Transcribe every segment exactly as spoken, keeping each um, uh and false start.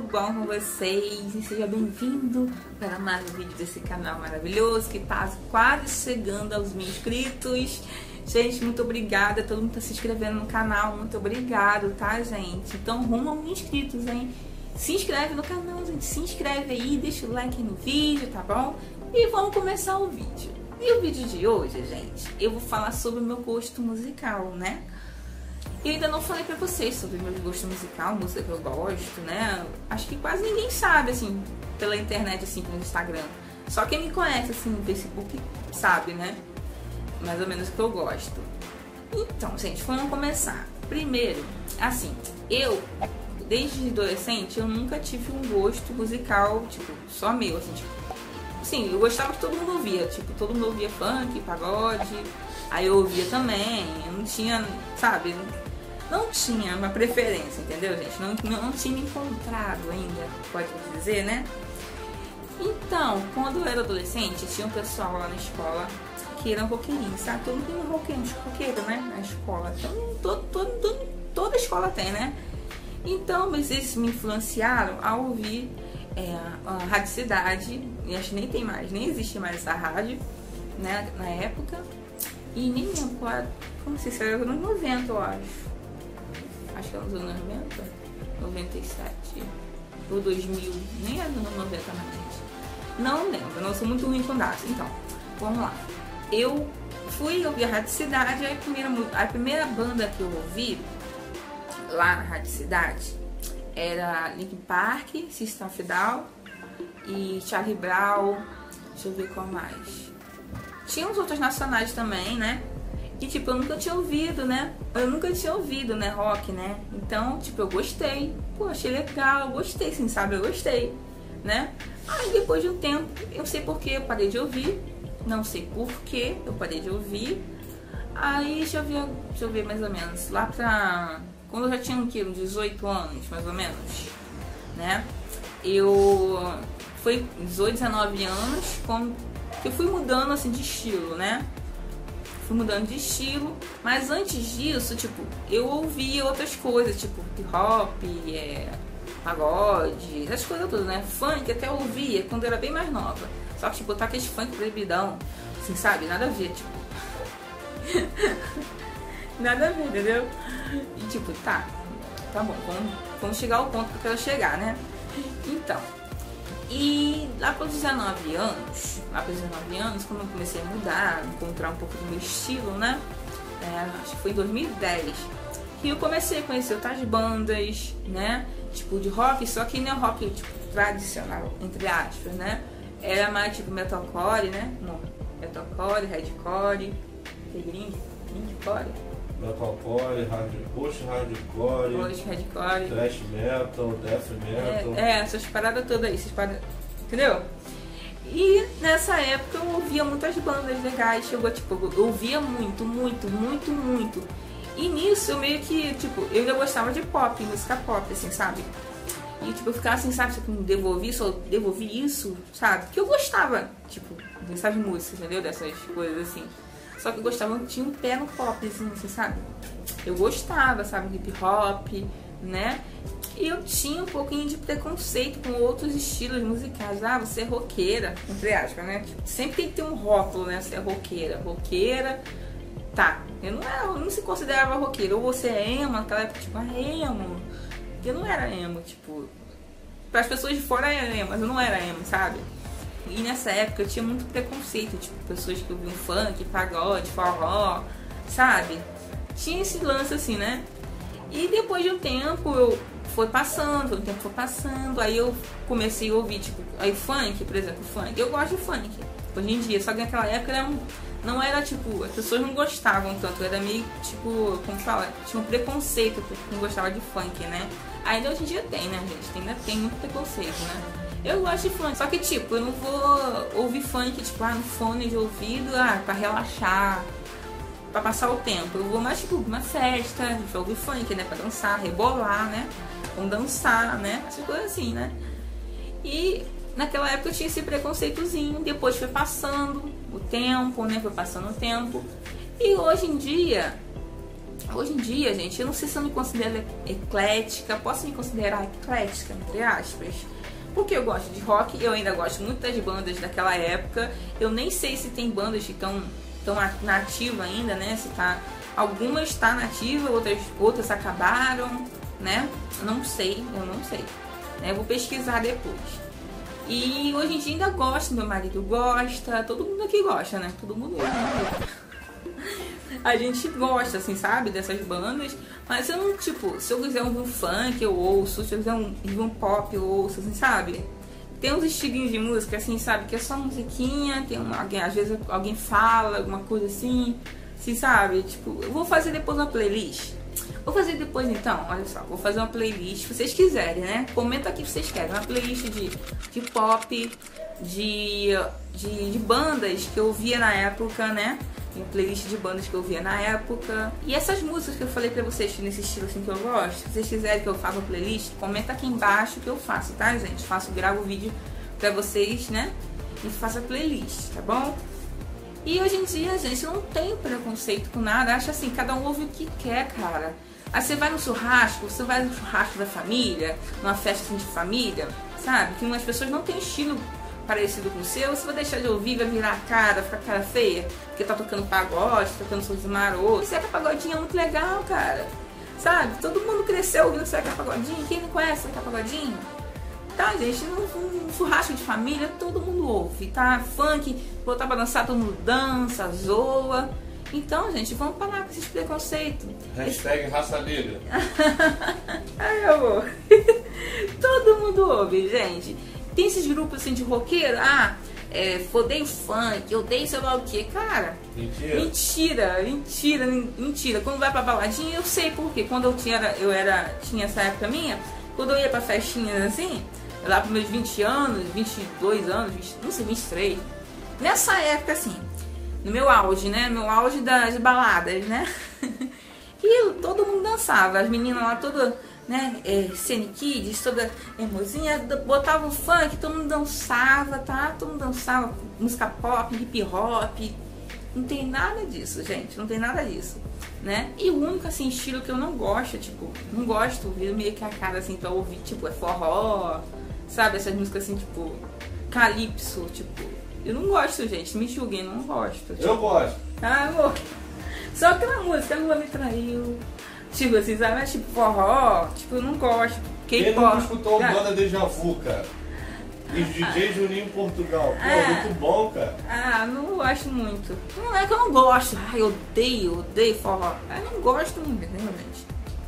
bom com vocês? E seja bem-vindo para mais um vídeo desse canal maravilhoso que tá quase chegando aos mil inscritos. Gente, muito obrigada, todo mundo tá se inscrevendo no canal, muito obrigado, tá, gente? Então, rumo a mil inscritos, hein? Se inscreve no canal, gente, se inscreve aí, deixa o like no vídeo, tá bom? E vamos começar o vídeo. E o vídeo de hoje, gente, eu vou falar sobre o meu gosto musical, né? Eu ainda não falei pra vocês sobre o meu gosto musical, música que eu gosto, né? Acho que quase ninguém sabe, assim, pela internet, assim, pelo Instagram. Só quem me conhece, assim, no Facebook sabe, né? Mais ou menos o que eu gosto. Então, gente, vamos começar. Primeiro, assim, eu, desde adolescente, eu nunca tive um gosto musical, tipo, só meu, assim, tipo... Sim, eu gostava que todo mundo ouvia, tipo, todo mundo ouvia funk, pagode, aí eu ouvia também, eu não tinha, sabe, não tinha uma preferência, entendeu, gente? Não, não, não tinha me encontrado ainda, pode dizer, né? Então, quando eu era adolescente, tinha um pessoal lá na escola que era um roqueirinho, sabe? Todo mundo tem um roqueiro, um roqueiro, né? Na escola. Então, todo, todo, todo, toda escola tem, né? Então, mas eles me influenciaram a ouvir é, a Rádio Cidade. E acho que nem tem mais, nem existe mais essa rádio, né? Na época. E nem lembro qual era, como se era nos noventa, eu acho. Acho que era nos anos noventa, noventa e sete, ou dois mil. Nem era nos anos noventa, mais, gente. Não lembro, não sou muito ruim com datas. Então, vamos lá. Eu fui ouvir a Rádio Cidade, a primeira, a primeira banda que eu ouvi lá na Rádio Cidade era Linkin Park, System of a Down e Charlie Brown. Deixa eu ver qual mais. Tinha uns outros nacionais também, né? E tipo, eu nunca tinha ouvido, né? Eu nunca tinha ouvido, né, rock, né? Então, tipo, eu gostei. Pô, achei legal, eu gostei, sim, sabe? Eu gostei, né? Aí depois de um tempo, eu sei porque eu parei de ouvir. Não sei por que eu parei de ouvir. Aí, deixa eu ver, deixa eu ver mais ou menos. Lá pra... Quando eu já tinha uns dezoito anos, mais ou menos, né? Eu... Foi dezoito, dezenove anos, quando eu fui mudando, assim, de estilo, né? Fui mudando de estilo. Mas antes disso, tipo, eu ouvia outras coisas, tipo, hip hop, é, pagode, essas coisas todas, né? Funk até eu ouvia quando eu era bem mais nova. Só que, tipo, botar aquele funk proibidão, assim, sabe? Nada a ver, tipo... Nada a ver, entendeu? E, tipo, tá, tá bom, vamos, vamos chegar ao ponto que eu quero chegar, né? Então, e lá para os dezenove anos, lá para os dezenove anos, quando eu comecei a mudar, encontrar um pouco do meu estilo, né? É, acho que foi em dois mil e dez, que eu comecei a conhecer outras bandas, né? Tipo, de rock, só que não é rock, tipo, tradicional, entre aspas, né? Era mais tipo metalcore, né? Não, metalcore, hardcore, grind, grindcore. Metalcore, hard, post-hardcore, post-hardcore, thrash metal, death metal. É, é, essas paradas todas aí, essas paradas, entendeu? E nessa época eu ouvia muitas bandas legais, chegou, tipo, eu ouvia muito, muito, muito, muito. E nisso eu meio que, tipo, eu ainda gostava de pop, música pop, assim, sabe? E tipo, eu ficava assim, sabe, tipo, devolvi, só devolvi isso, sabe? Porque eu gostava, tipo, dessas músicas, entendeu? Dessas coisas assim. Só que eu gostava, tinha um pé no pop, assim, assim, sabe? Eu gostava, sabe, hip hop, né? E eu tinha um pouquinho de preconceito com outros estilos musicais. Ah, você é roqueira, entre aspas, né? Sempre tem que ter um rótulo, né? Você é roqueira. Roqueira, tá. Eu não, era, eu não se considerava roqueira. Ou você é emo, naquela época, tipo, ah, emo. Eu não era emo, tipo... Para as pessoas de fora era emo, mas eu não era emo, sabe? E nessa época eu tinha muito preconceito, tipo, pessoas que ouviam funk, pagode, forró, sabe? Tinha esse lance assim, né? E depois de um tempo eu foi passando, o tempo foi passando, aí eu comecei a ouvir, tipo, aí funk, por exemplo, funk. Eu gosto de funk, hoje em dia, só que naquela época era um, não era, tipo, as pessoas não gostavam tanto, era meio, tipo, como fala, tinha um preconceito porque não gostava de funk, né? Ainda hoje em dia tem, né, gente? Ainda tem muito preconceito, né? Eu gosto de funk, só que, tipo, eu não vou ouvir funk, tipo, ah, no fone de ouvido, ah, pra relaxar, pra passar o tempo. Eu vou mais, tipo, uma festa, a gente vai ouvir funk, né, pra dançar, rebolar, né? Vamos dançar, né? Essas coisas assim, né? E naquela época eu tinha esse preconceitozinho, depois foi passando o tempo, né? Foi passando o tempo. E hoje em dia, Hoje em dia, gente, eu não sei se eu me considero eclética, posso me considerar eclética, entre aspas, porque eu gosto de rock, eu ainda gosto muito das bandas daquela época, eu nem sei se tem bandas que estão tão nativas ainda, né, se tá, algumas estão tá nativas, outras, outras acabaram, né, não sei, eu não sei, né, eu vou pesquisar depois. E hoje em dia ainda gosto, meu marido gosta, todo mundo aqui gosta, né, todo mundo gosta. A gente gosta, assim, sabe, dessas bandas, mas eu não, tipo, se eu quiser ouvir um funk, eu ouço, se eu quiser um, um pop, eu ouço, assim, sabe? Tem uns estilinhos de música, assim, sabe, que é só musiquinha, tem uma, alguém, às vezes alguém fala alguma coisa assim, assim, sabe? Tipo, eu vou fazer depois uma playlist. Vou fazer depois, então, olha só, vou fazer uma playlist, se vocês quiserem, né? Comenta aqui se vocês querem, uma playlist de, de pop, de, de, de bandas que eu via na época, né? Uma playlist de bandas que eu via na época. E essas músicas que eu falei pra vocês nesse estilo assim que eu gosto, se vocês quiserem que eu faça uma playlist, comenta aqui embaixo que eu faço, tá, gente? Faço, gravo o vídeo pra vocês, né? E faço a playlist, tá bom? E hoje em dia, gente, não tem preconceito com nada. Acho assim, cada um ouve o que quer, cara. Aí você vai no churrasco, você vai no churrasco da família, numa festa assim, de família, sabe? Que umas pessoas não têm estilo parecido com o seu, você vai deixar de ouvir, vai virar a cara, ficar cara feia, porque tá tocando pagode, tá tocando Sorriso Maroto. Zeca Pagodinho é muito legal, cara, sabe? Todo mundo cresceu ouvindo Zeca Pagodinho, quem não conhece Zeca Pagodinho? Tá, gente, num churrasco de família, todo mundo ouve, tá? Funk, botar pra dançar, todo mundo dança, zoa. Então, gente, vamos parar com esses preconceitos. Hashtag Esse... raça negra. Ai, amor. Todo mundo ouve, gente. Tem esses grupos assim de roqueiro, ah, é, odeio funk, eu odeio sei lá o que, cara. Mentira. Mentira, mentira, mentira. Quando vai pra baladinha, eu sei por quê. Quando eu tinha, eu era, tinha essa época minha, quando eu ia pra festinhas assim, lá pros meus vinte anos, vinte e dois anos, vinte, não sei, vinte e três. Nessa época assim, no meu auge, né? Meu auge das baladas, né? E todo mundo dançava, as meninas lá todas, né, é, Cine Kids, toda emozinha, botava o funk, todo mundo dançava, tá? Todo mundo dançava, música pop, hip hop, não tem nada disso, gente, não tem nada disso, né? E o único, assim, estilo que eu não gosto, tipo, não gosto, viro meio que a cara, assim, pra ouvir, tipo, é forró, sabe? Essas músicas, assim, tipo, calypso, tipo, eu não gosto, gente, me julguem, não gosto. Tipo, eu gosto. Ah, amor, só aquela música, a lua me traiu. Tipo assim, sabe? Mas tipo forró, tipo, eu não gosto. Quem nunca escutou ah. Banda Déjà Vu, cara? E D J ah. Juninho em Portugal. Pô, ah. muito bom, cara. Ah, não gosto muito. Não é que eu não gosto. Ai, eu odeio, odeio forró. Eu não gosto muito, realmente.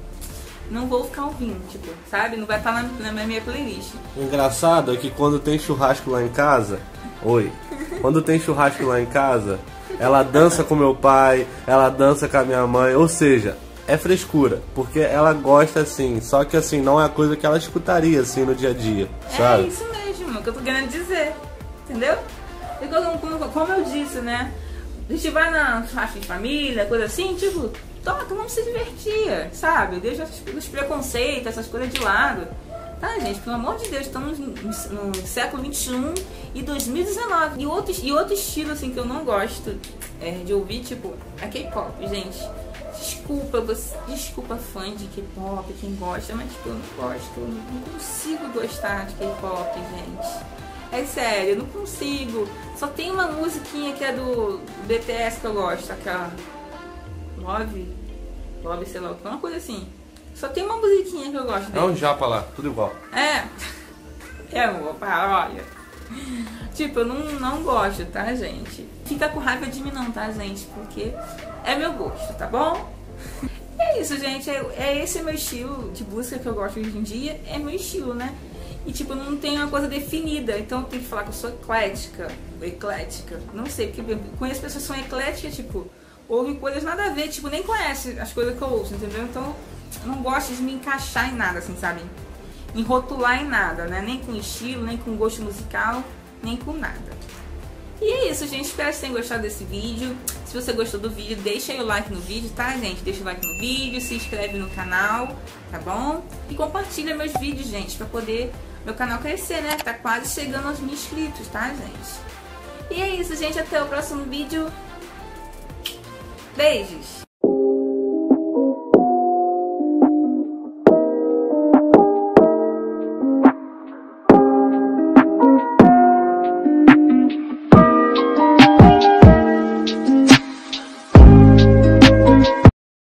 Não vou ficar ouvindo, tipo, sabe? Não vai estar na, na minha playlist. O engraçado é que quando tem churrasco lá em casa... Oi. Quando tem churrasco lá em casa, ela dança com meu pai, ela dança com a minha mãe, ou seja... É frescura, porque ela gosta assim, só que assim, não é a coisa que ela escutaria assim no dia a dia, sabe? É isso mesmo, que eu tô querendo dizer, entendeu? E como, como eu disse, né? A gente vai na festa de família, coisa assim, tipo, toca, vamos se divertir, sabe? Deixa os preconceitos, essas coisas de lado. Tá, gente, pelo amor de Deus, estamos no, no século vinte e um e dois mil e dezenove. E outro, e outro estilo, assim, que eu não gosto é, de ouvir, tipo, é K-pop, gente. Desculpa, você, desculpa fã de K-pop, quem gosta, mas tipo, eu não gosto, eu não consigo gostar de K-pop, gente. É sério, eu não consigo. Só tem uma musiquinha que é do B T S que eu gosto, aquela Love, Love, sei lá, uma coisa assim. Só tem uma musiquinha que eu gosto dele. É um japa lá, tudo igual. É, é amor, olha. Tipo, eu não, não gosto, tá, gente? Fica com raiva de mim não, tá, gente? Porque é meu gosto, tá bom? É isso, gente. É, é esse meu estilo de música que eu gosto hoje em dia. É meu estilo, né? E, tipo, não tem uma coisa definida. Então, eu tenho que falar que eu sou eclética. Eclética. Não sei, porque eu conheço pessoas que são ecléticas, tipo, ouvem coisas nada a ver. Tipo, nem conhece as coisas que eu ouço, entendeu? Então, eu não gosto de me encaixar em nada, assim, sabe? Em rotular em nada, né? Nem com estilo, nem com gosto musical, nem com nada. E é isso, gente. Espero que vocês tenham gostado desse vídeo. Se você gostou do vídeo, deixa aí o like no vídeo, tá, gente? Deixa o like no vídeo, se inscreve no canal, tá bom? E compartilha meus vídeos, gente, pra poder meu canal crescer, né? Tá quase chegando aos mil inscritos, tá, gente? E é isso, gente. Até o próximo vídeo. Beijos!